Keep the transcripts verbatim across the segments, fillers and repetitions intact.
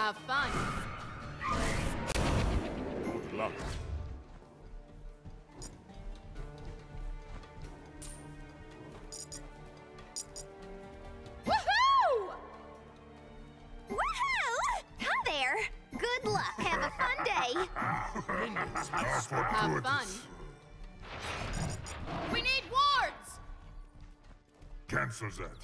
Have fun. Good luck. Woohoo! Woohoo! Hi there. Good luck. Have a fun day. Have fun. We need wards! Cancel that.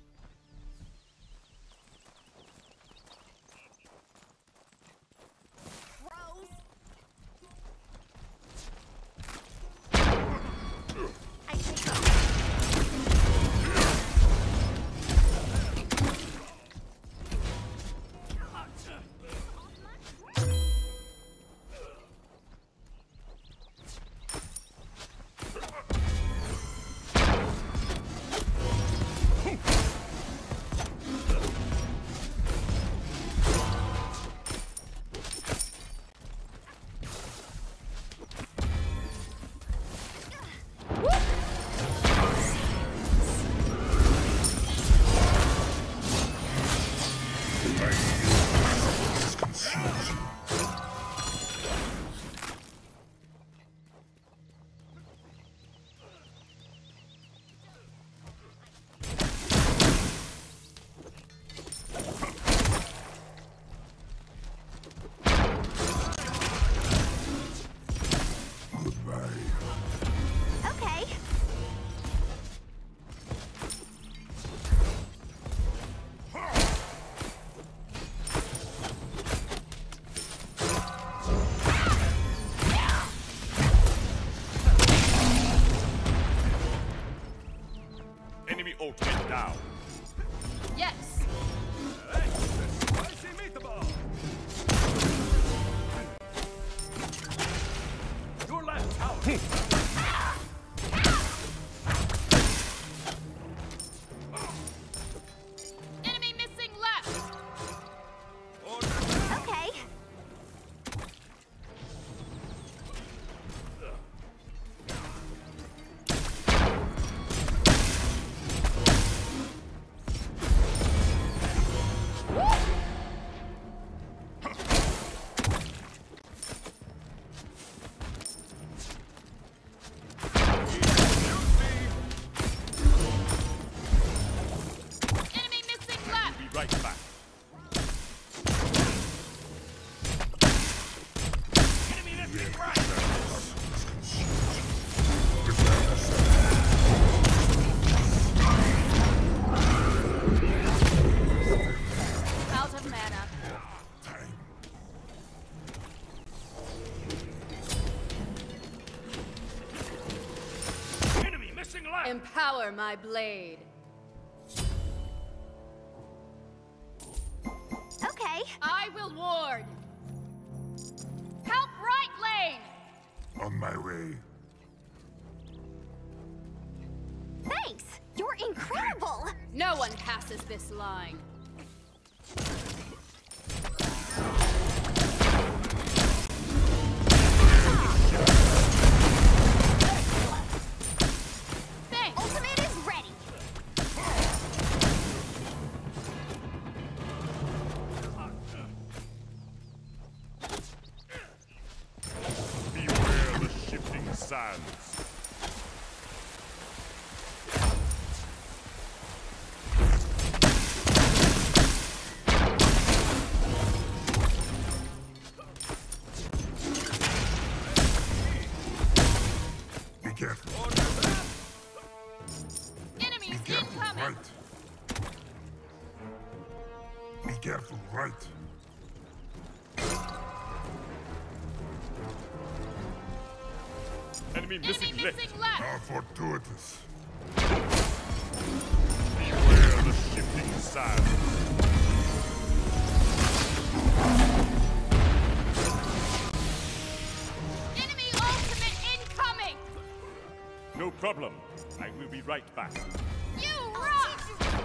Ultimate down. Yes. Hey, spicy meatball. Your left tower. Enemy missing left. Okay. Right back. Enemy lifting right. Out of mana. Enemy missing left. Empower my blade. Okay. I will ward. Help right lane. On my way. Thanks. You're incredible. No one passes this line. Thanks. Ultimate is ready. Beware the shifting sands. Be careful. Enemies Be careful, incoming. right. Be careful, right. Enemy missing Enemy left. missing left. How fortuitous. Beware the shifting sands. Enemy ultimate incoming. No problem. I will be right back. You rock.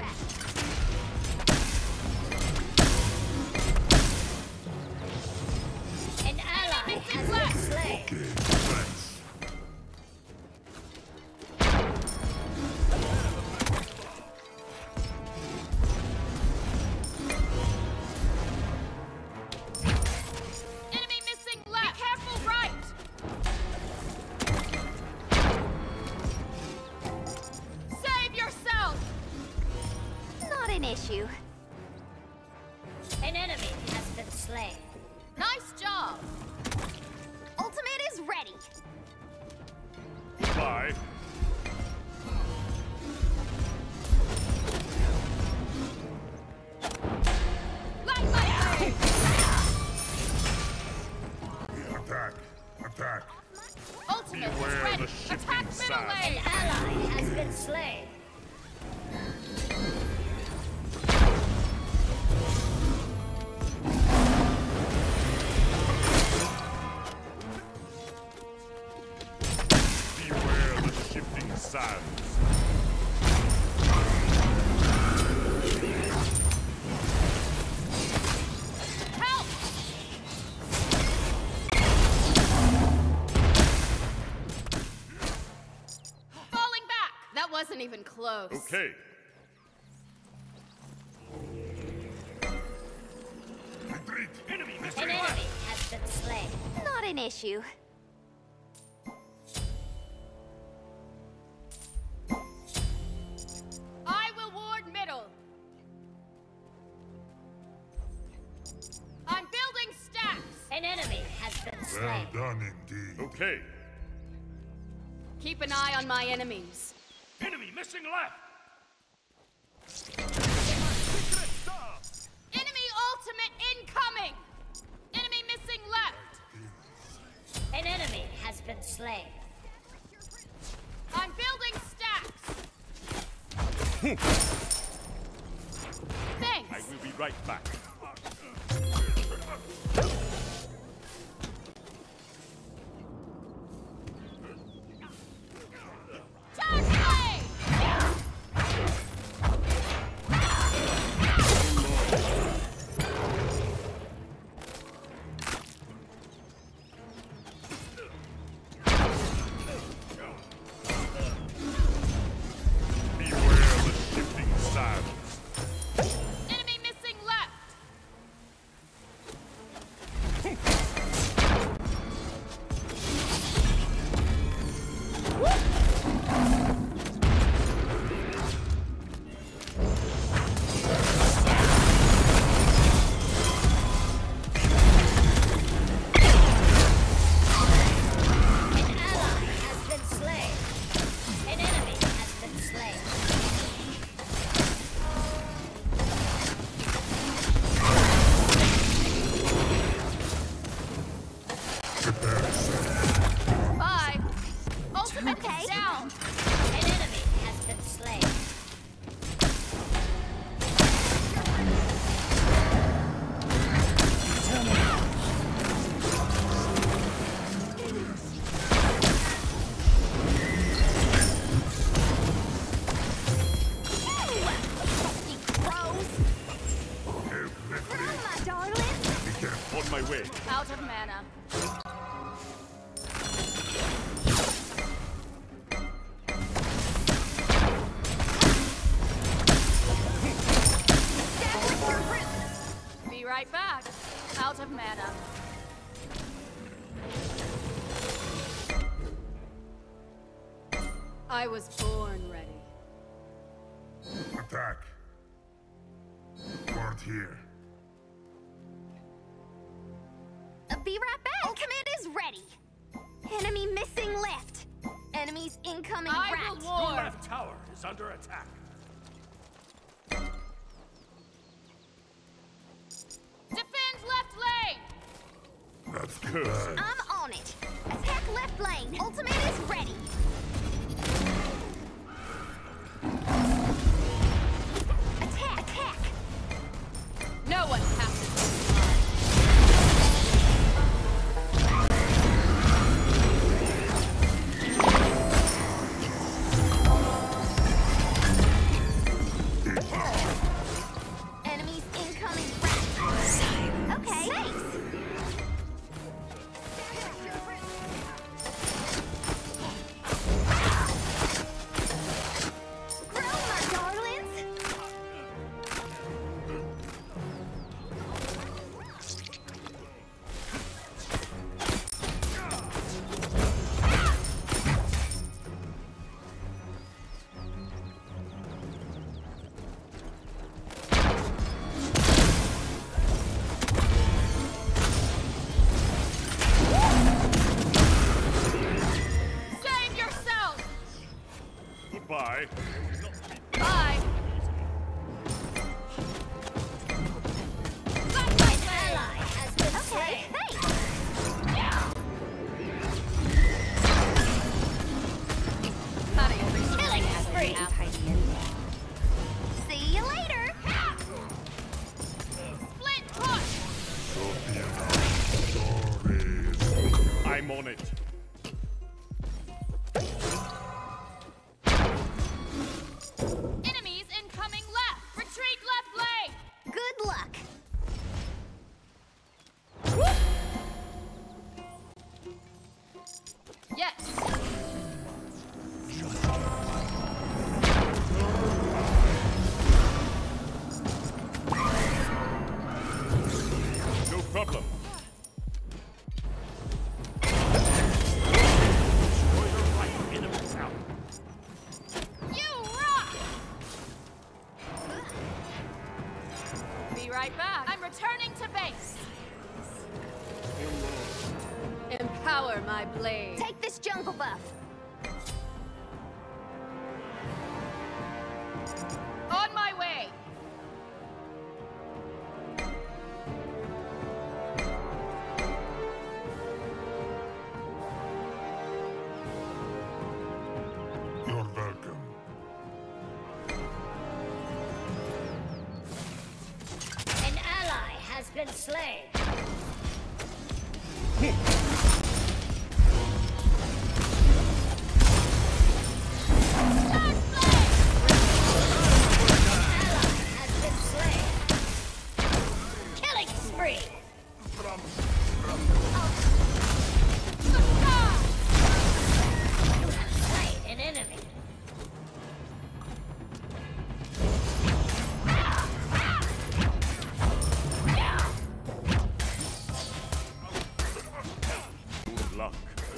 An ally Enemy has left. been slain. Okay, thanks. Radiant is Beware ready. the shifting Attack middle sands. lane. Ally has been slain. Beware the shifting sands. Help! Falling back. That wasn't even close. Okay. Retreat. Enemy An missing enemy left. has been slain. Not an issue. I will ward middle. I'm building stacks. An enemy has been Well slain. done indeed. Okay. Keep an eye on my enemies. Enemy missing left. Enemy ultimate incoming. Enemy missing left. An enemy has been slain. I'm building stacks. I Thanks. will be right back. Turn blade. Beware the shifting sands. Enemy missing left. An ally has been slain. An enemy has been slain. Prepare to serve. Bye. Ultimate Okay. down. An enemy has been slain. Crows. Help, let Run, me. my darling. Be careful. On my way. Out of mana. Be right back. Out of mana. I was born ready. Attack. Guard here. Uh, Be right back. Ultimate is ready. Enemy missing left. Enemies incoming I right. will ward. Left tower is under attack. Defend left lane. That's too Good. bad. I'm on it. Attack left lane. Ultimate is ready. Attack, attack. No one passes this line. Enemies incoming right. Okay. Thanks. on it. Enemies incoming left! Retreat left leg! Good luck. Yes! No problem. You rock! Be right back. I'm returning to base. Empower my blade. Take this jungle buff. On my way. You're welcome. An ally has been slain. Has been slain. Killing spree. You have slain an enemy. Good luck.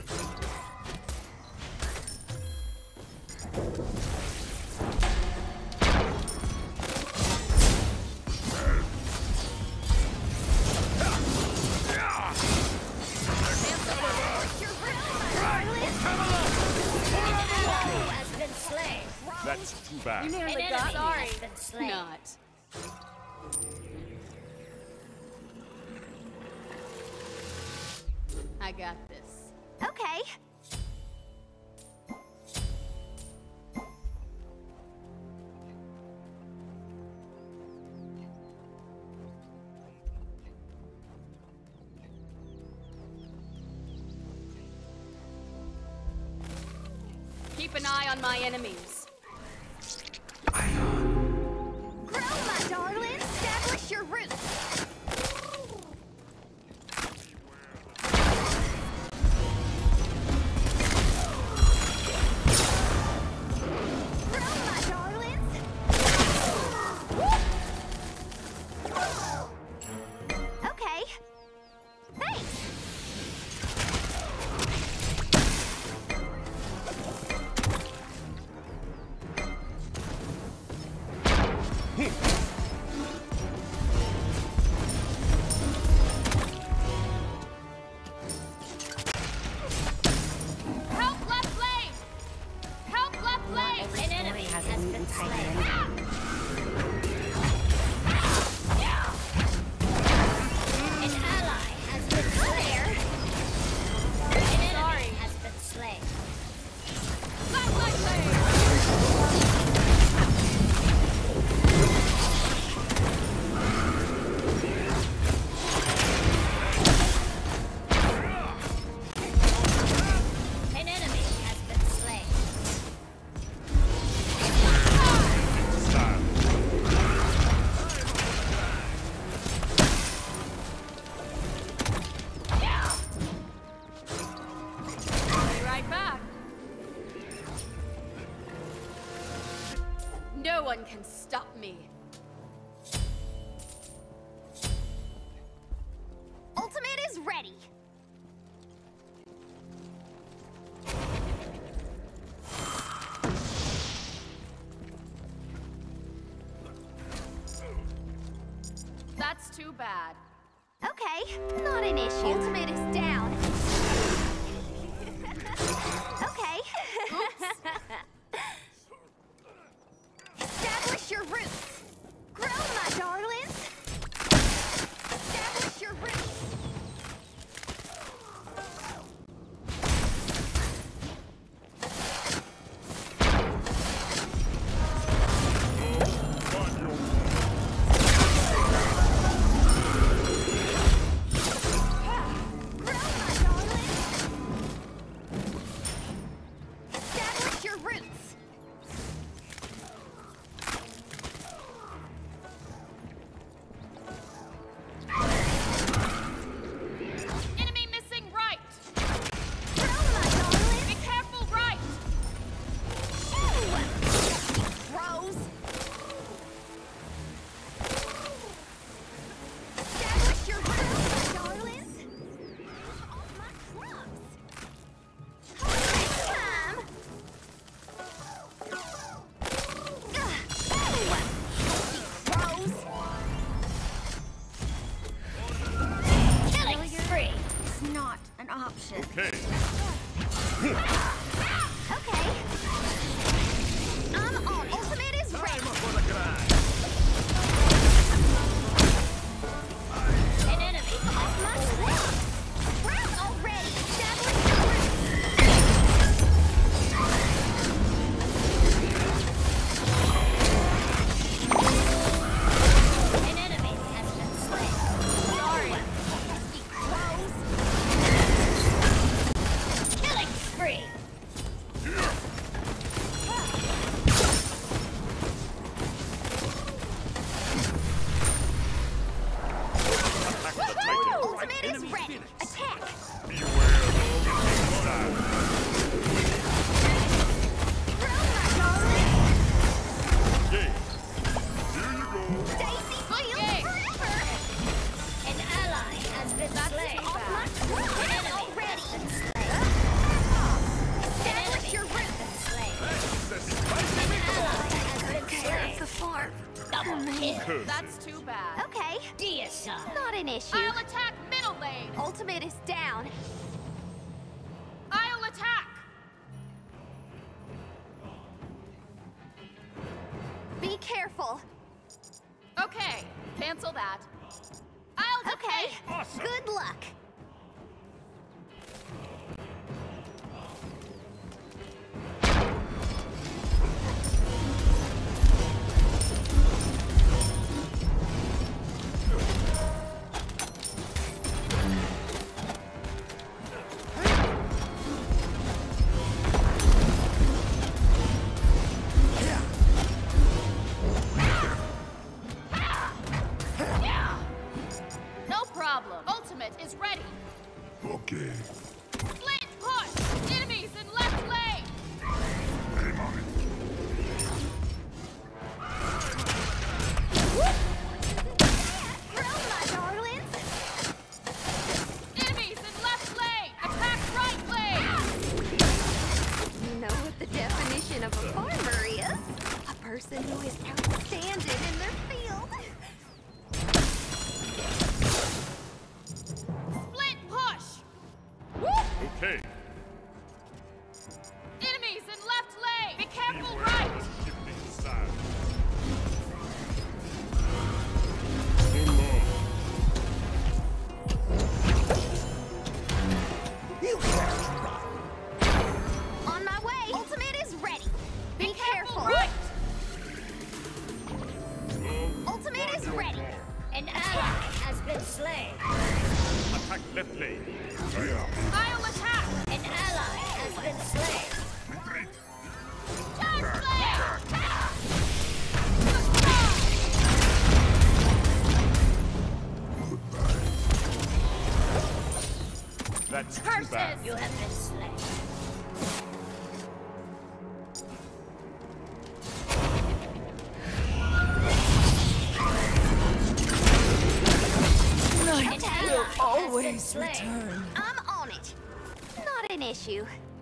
You're real, Who has been slain? That's too bad. You nearly An enemy got sorry. has been slain. Not. I got this. Okay. Keep an eye on my enemies. Grow, my darling. Establish your roots. Grow, my darlings. Okay. Thanks. Help left lane! Help left lane! An enemy has been slain. An ally has been slain. An enemy has been slain. Left left lane! An enemy has been slain. Be right back. No one can stop me. Ultimate is ready. That's too bad. Okay, not an issue. Ultimate is down. Okay. Establish your roots. Grow, my darlings. Establish your roots. Grow, action. Okay. Okay. I'm on it. Ultimate is ready. An enemy has Much left. Round already. Establish An enemy has been slain. Sorry. Pesky crows. Killing spree. Attack the Titan. Ultimate is ready. Attack. Beware of the shifting sand. Throw my darling. Okay. Here you go. Daisy Field Okay. forever. An ally has been slain. Off my An truck. enemy Already. has been slain. Establish your route. Slain. The An spicy ally has been slain. the farm. Double kill. curse. That's too bad. Okay. Deicide. Not an issue. I'll attack middle lane. Ultimate is down. I'll attack. Be careful. Okay, cancel that. I'll Okay. defend. Awesome. Good luck. No problem. Ultimate is ready. Okay. Split push. Enemies in left lane. I'm on it. Throw my darlings. Enemies in left lane. Attack right lane. You know what the definition of a farmer is? A person who is outstanding in their field. Split push. Okay. Enemies in left lane. Be careful Beware right. of the shifting sand. On my way. Ultimate is ready. Be, careful. Right. Ultimate is ready. An ally has been slain. Attack left lane. I'll attack. An ally has been slain. Retreat. Turn flare. That's too Curses. bad. You have been slain. An ally has been slain. I'm on it. Not an issue.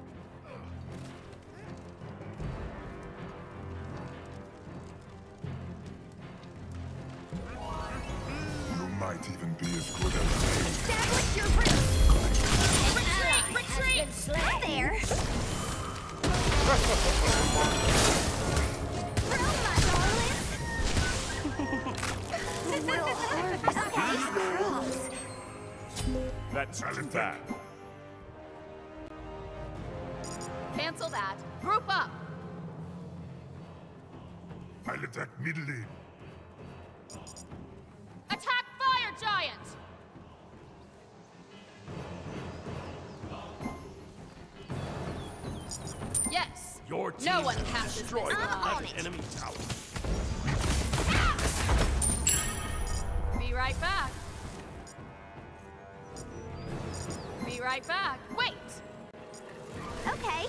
You might even be as good as me. Establish your route. An ally has been slain. There. Throw my darlings. We'll harvest these crops. That's too bad. Cancel that. Group up. I'll attack middle lane. Attack fire giant. Yes. Your team No one has passes destroyed this I'm line. on it. enemy tower. Be right back. Be right back. Wait. Okay.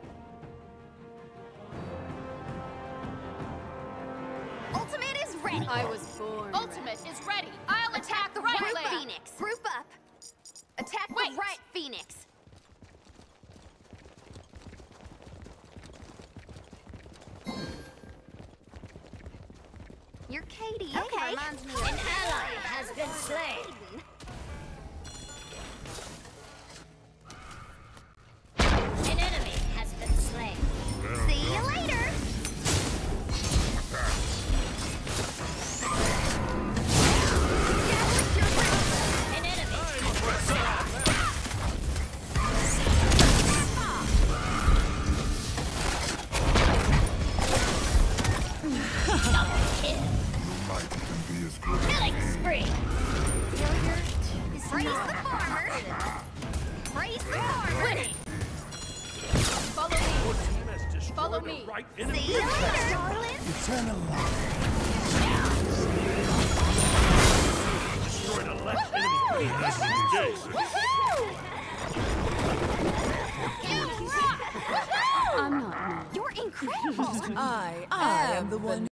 Ultimate is ready. I was born. Ultimate is ready. I'll attack, the right right lane. Phoenix. Group up. Attack Wait. the right Phoenix. Your Katie Okay. reminds me An of ally has been slain. victory! Failure is Praise not the farmer! Praise the farmer! Follow me. Follow me. Right See enemy. you later, darling! Eternal love. Destroy the left enemy. Yes. I'm not. You're incredible. I, I am the one